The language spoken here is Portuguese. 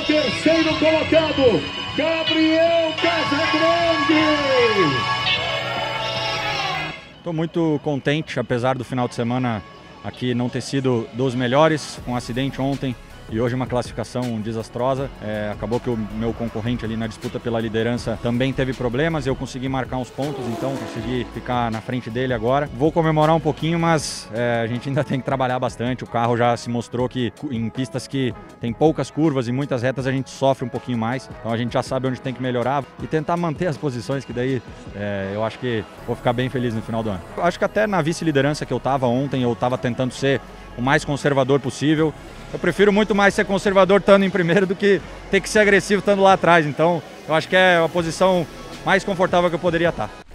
terceiro colocado, Gabriel Casagrande. Estou muito contente, apesar do final de semana aqui não ter sido dos melhores, com um acidente ontem e hoje uma classificação desastrosa. Acabou que o meu concorrente ali na disputa pela liderança também teve problemas, eu consegui marcar uns pontos, então consegui ficar na frente dele agora. Vou comemorar um pouquinho, mas a gente ainda tem que trabalhar bastante. O carro já se mostrou que em pistas que tem poucas curvas e muitas retas a gente sofre um pouquinho mais, então a gente já sabe onde tem que melhorar e tentar manter as posições, que daí eu acho que vou ficar bem feliz no final do ano. Eu acho que até na vice-liderança que eu estava ontem, eu estava tentando ser o mais conservador possível. Eu prefiro muito mais ser conservador estando em primeiro do que ter que ser agressivo estando lá atrás. Então, eu acho que é a posição mais confortável que eu poderia estar.